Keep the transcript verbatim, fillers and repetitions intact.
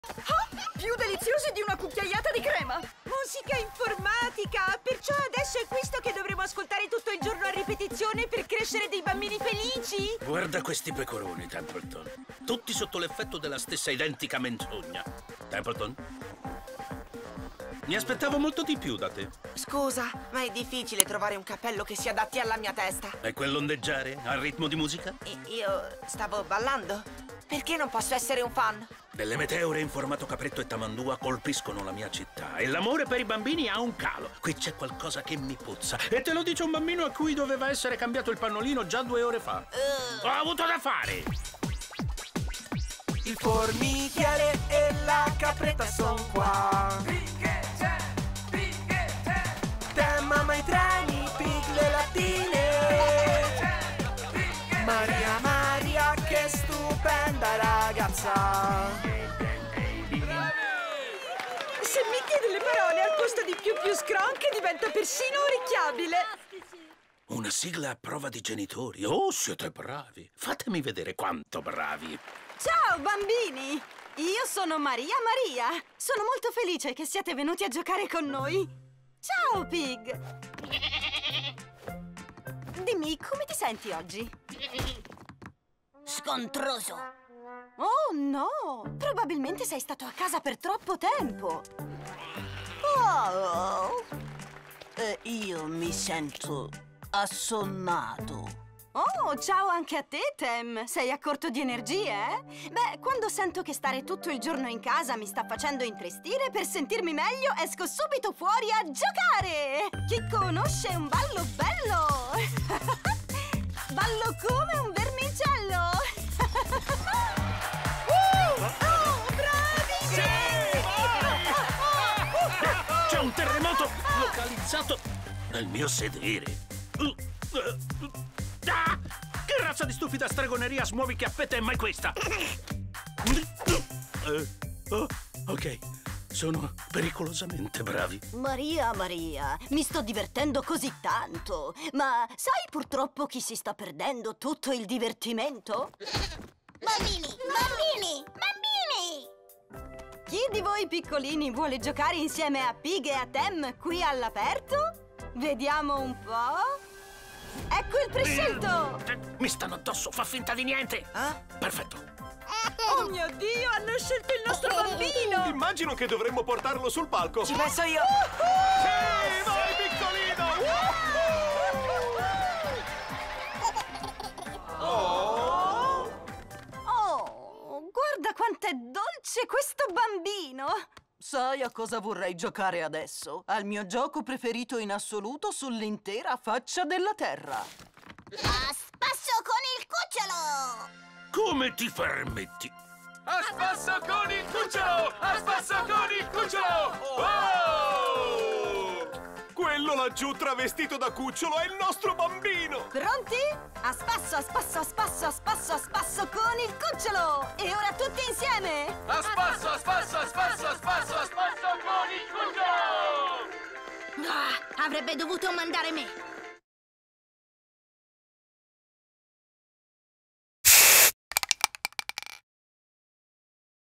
Oh, più deliziosi di una cucchiaiata di crema! Musica informatica! Perciò adesso è questo che dovremo ascoltare tutto il giorno a ripetizione per crescere dei bambini felici? Guarda questi pecoroni, Templeton. Tutti sotto l'effetto della stessa identica menzogna. Templeton? Mi aspettavo molto di più da te. Scusa, ma è difficile trovare un cappello che si adatti alla mia testa. È quell'ondeggiare al ritmo di musica? I io stavo ballando. Perché non posso essere un fan? Delle meteore in formato capretto e tamandua colpiscono la mia città e l'amore per i bambini ha un calo. Qui c'è qualcosa che mi puzza. E te lo dice un bambino a cui doveva essere cambiato il pannolino già due ore fa. Uh. Ho avuto da fare! Il formichiere e la capretta son qua. Finché c'è, finché c'è. Te, mamma, i treni, Pig, le lattine. Maria, Maria, che stupenda ragazza. Se mi chiede le parole al posto di più più scronche diventa persino orecchiabile. Una sigla a prova di genitori. Oh, siete bravi. Fatemi vedere quanto bravi. Ciao bambini! Io sono Maria Maria. Sono molto felice che siate venuti a giocare con noi. Ciao Pig! Dimmi, come ti senti oggi? Scontroso. Oh no! Probabilmente sei stato a casa per troppo tempo. Oh! Eh, io mi sento assonnato. Oh, ciao anche a te, Tem. Sei a corto di energie, eh? Beh, quando sento che stare tutto il giorno in casa mi sta facendo intristire, per sentirmi meglio esco subito fuori a giocare! Chi conosce un ballo bello? Ballo come un vermicello! uh! Oh, bravi! Sì! C'è un terremoto localizzato nel mio sedere. Uh, uh, uh. Ah! Che razza di stupida stregoneria smuovi chiappette è mai questa? Uh, oh, ok, sono pericolosamente bravi. Maria, Maria, mi sto divertendo così tanto. Ma sai purtroppo chi si sta perdendo tutto il divertimento? Bambini, bambini, bambini! Chi di voi piccolini vuole giocare insieme a Pig e a Tem qui all'aperto? Vediamo un po'. Ecco il prescelto! Mi stanno addosso, fa finta di niente! Eh? Perfetto! Oh mio Dio, hanno scelto il nostro bambino! Immagino che dovremmo portarlo sul palco. Ci penso io! Sì, vai piccolino! Oh! Oh, guarda quanto è dolce questo bambino! Sai a cosa vorrei giocare adesso? Al mio gioco preferito in assoluto sull'intera faccia della terra. A spasso con il cucciolo! Come ti permetti? A spasso con il cucciolo! A spasso con il cucciolo! Oh! Quello laggiù travestito da cucciolo è il nostro bambino! Pronti? A spasso, a spasso, a spasso, a spasso, a spasso con il cucciolo! E ora tutti insieme! A spasso, a spasso, a spasso, a spasso, a spasso con il cucciolo! Ah, avrebbe dovuto mandare me.